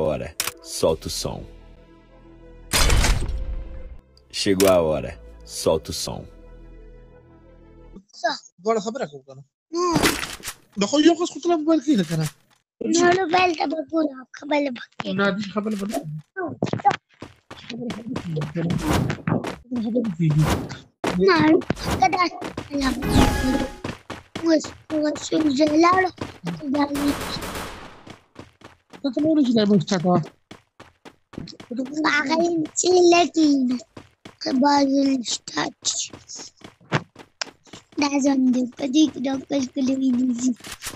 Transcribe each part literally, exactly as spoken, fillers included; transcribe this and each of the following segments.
hora, solta o som. Chegou a hora, solta o som. Agora só para a cuca, não? Não. Não, eu posso controlar o mobile aqui, cara. não lo belta bakura kabal bakke Não, deixa eu acabar de falar. não kada alam mas mas jelalo dali Quanto menos leva o chat, ó. pakai cilekin kabal start dazan de padi dokal kulini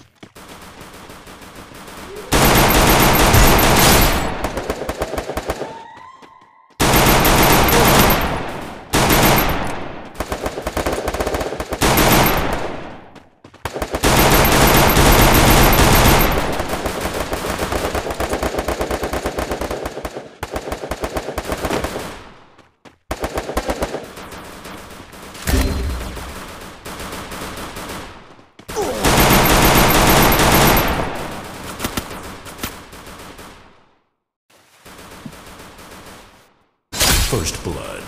First blood.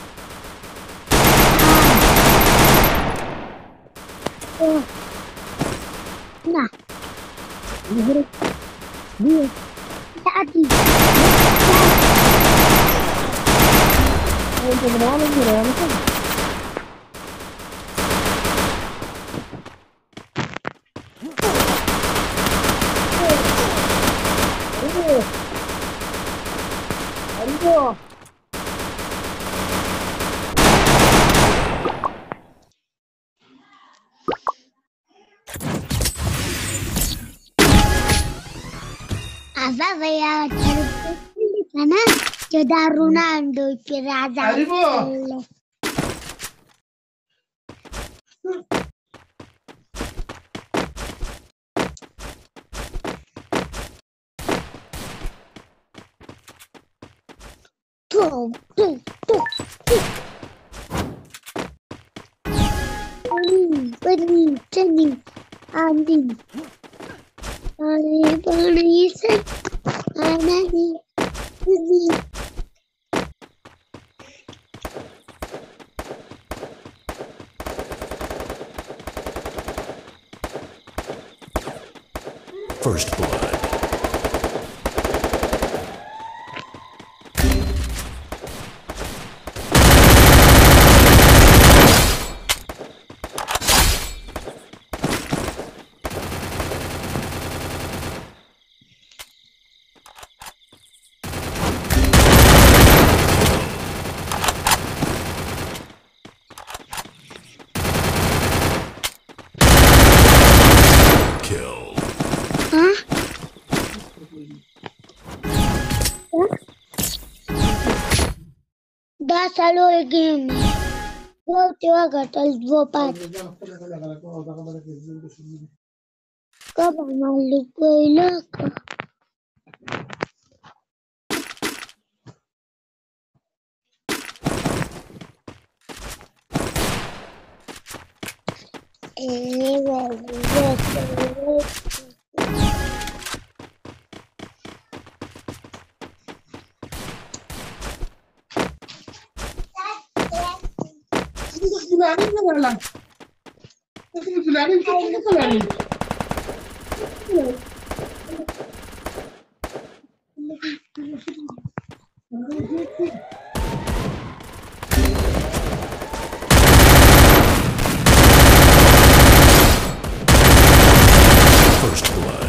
oh nah dia dia tadi Oh, itu benar benar kan? Ayo. Ava ya karena jodoh Ronaldo piraza tuh tuh tuh Ani Ani Ani Ani Ani Ani Ani Ani First blood. Da salo game. Wow, tiwa gatal dua pat. Kaba malik ko ilaka. Eh, well, Fulani na lang. Kasi fulani ko na fulani. First blood.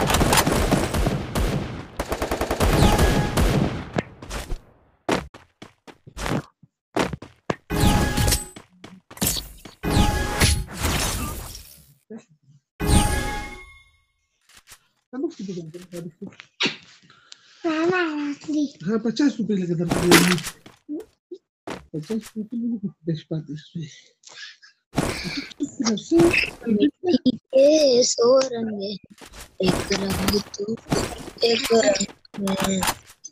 Kamu sudah berapa kali? Sana asli. हाँ पचास रुपए लगे थे मुझे पचास रुपए मुझे दस पातीस ये सो रंग है एक रंग तू एक रंग मैं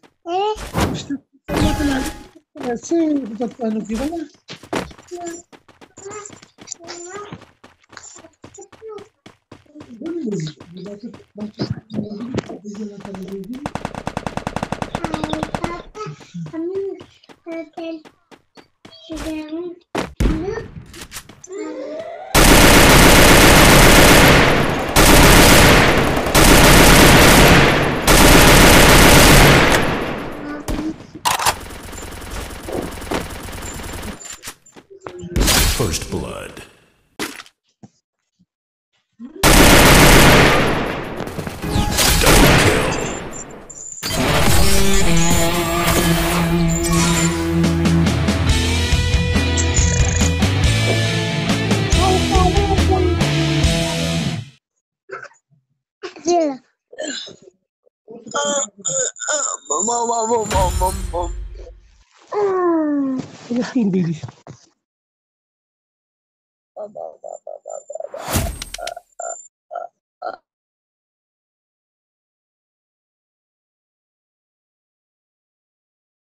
ऐसे बताने की वाला Hindi.